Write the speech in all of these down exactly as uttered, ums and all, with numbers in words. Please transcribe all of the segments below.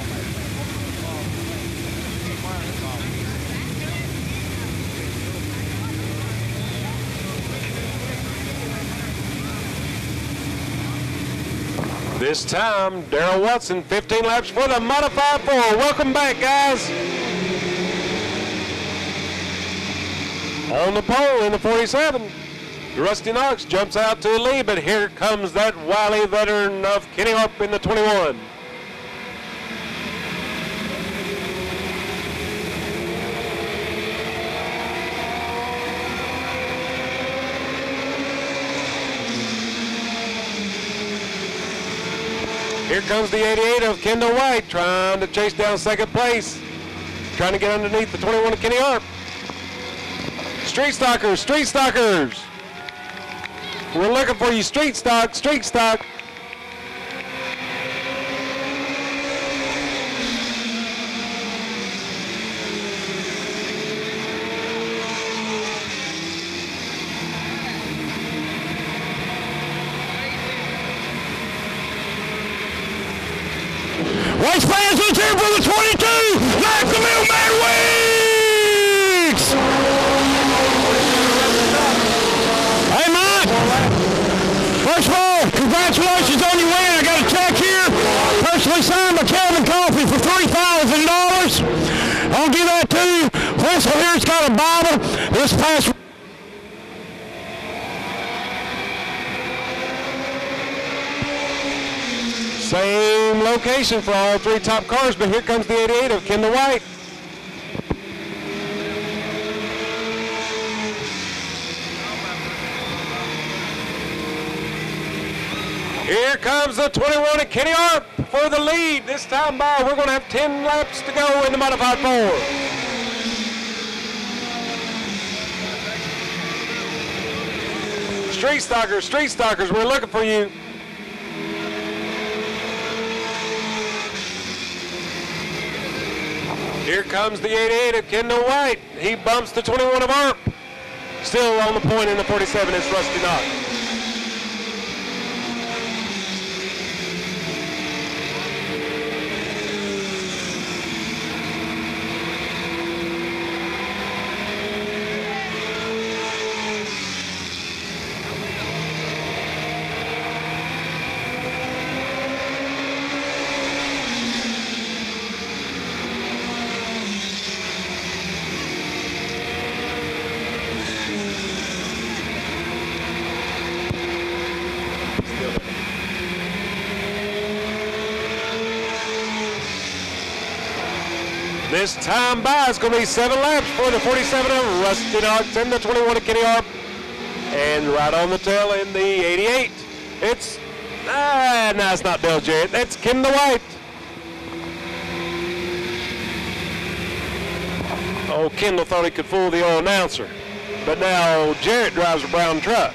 This time, Darrell Watson, fifteen laps for the Modified four. Welcome back, guys. On the pole in the forty-seven, Rusty Knox jumps out to the lead, but here comes that wily veteran of Kenny Harp in the twenty-one. Here comes the eighty-eight of Kendall White, trying to chase down second place. Trying to get underneath the twenty-one of Kenny Harp. Street Stalkers, Street Stalkers. We're looking for you, Street Stock, Street Stock. Race fans, let's hear for the twenty-two, like the middleman Weeks! Hey, Mike. First of all, congratulations on your win. I got a check here, personally signed by Kelvin Coffey for three thousand dollars. I'll give that to you. Whistle here's got a Bible. This past Same location for all three top cars, but here comes the eighty-eight of Kendall White. Here comes the twenty-one of Kenny Harp for the lead. This time by, we're going to have ten laps to go in the Modified four. Street Stalkers, Street Stalkers, we're looking for you. Here comes the eighty-eight of Kendall White. He bumps the twenty-one of Harp. Still on the point in the forty-seven is Rusty Knox. This time by is going to be seven laps for the forty-seven of Rusty Knox and the twenty-one of Kenny Harp. And right on the tail in the eighty-eight, it's, ah, no, it's not Dale Jarrett. That's Kendall White. Oh, Kendall thought he could fool the old announcer. But now Jarrett drives a brown truck.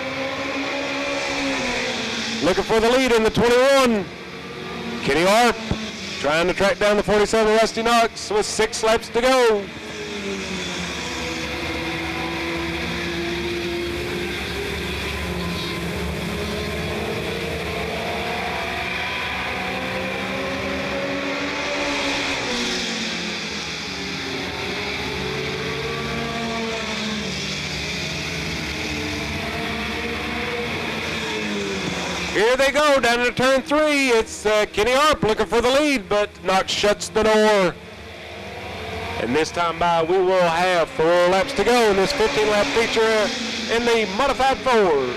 Looking for the lead in the twenty-one. Kenny Harp trying to track down the forty-seven Rusty Knox with six laps to go. Here they go down to turn three. It's uh, Kenny Harp looking for the lead, but Knox shuts the door. And this time by, we will have four laps to go in this fifteen lap feature in the Modified four.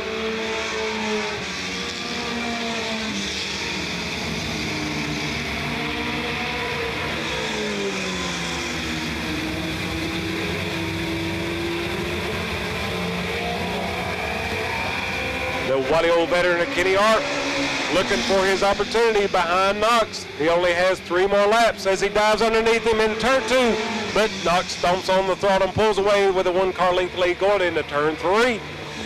The wily old veteran of Kenny Harp looking for his opportunity behind Knox. He only has three more laps as he dives underneath him in turn two, but Knox stomps on the throttle and pulls away with a one car length lead going into turn three.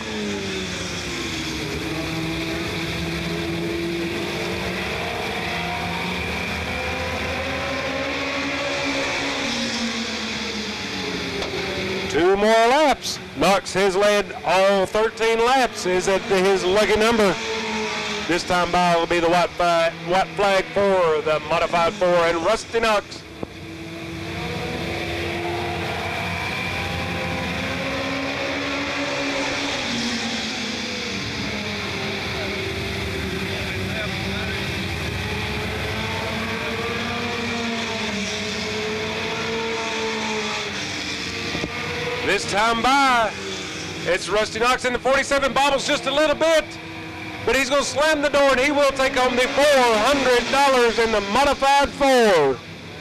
Two more laps. Knox has led all thirteen laps, is at his lucky number. This time by will be the white, fi white flag for the modified four and Rusty Knox. This time by, it's Rusty Knox in the forty-seven, bobbles just a little bit, but he's going to slam the door and he will take home the four hundred dollars in the modified four.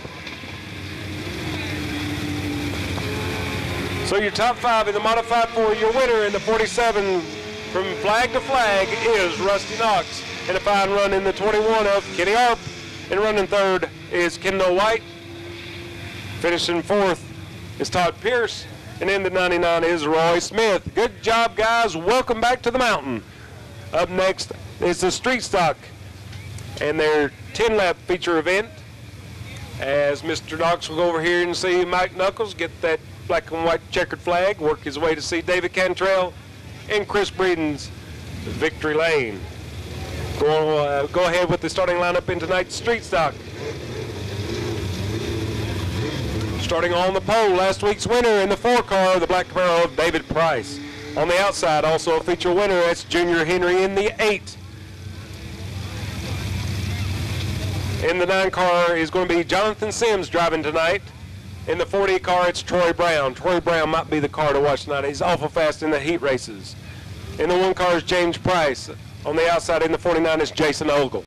So your top five in the modified four, your winner in the forty-seven from flag to flag is Rusty Knox. And a fine run in the twenty-one of Kenny Arp. And running third is Kendall White. Finishing fourth is Todd Pierce. And in the ninety-nine is Roy Smith. Good job, guys. Welcome back to the mountain. Up next is the Street Stock and their ten lap feature event. As Mister Knox will go over here and see Mike Knuckles get that black and white checkered flag, work his way to see David Cantrell and Chris Breeden's Victory Lane. Go, uh, go ahead with the starting lineup in tonight's Street Stock. Starting on the pole, last week's winner in the four car, the black Camaro of David Price. On the outside, also a feature winner, that's Junior Henry in the eight. In the nine car is going to be Jonathan Sims driving tonight. In the forty car, it's Troy Brown. Troy Brown might be the car to watch tonight. He's awful fast in the heat races. In the one car is James Price. On the outside in the forty-nine is Jason Ogle.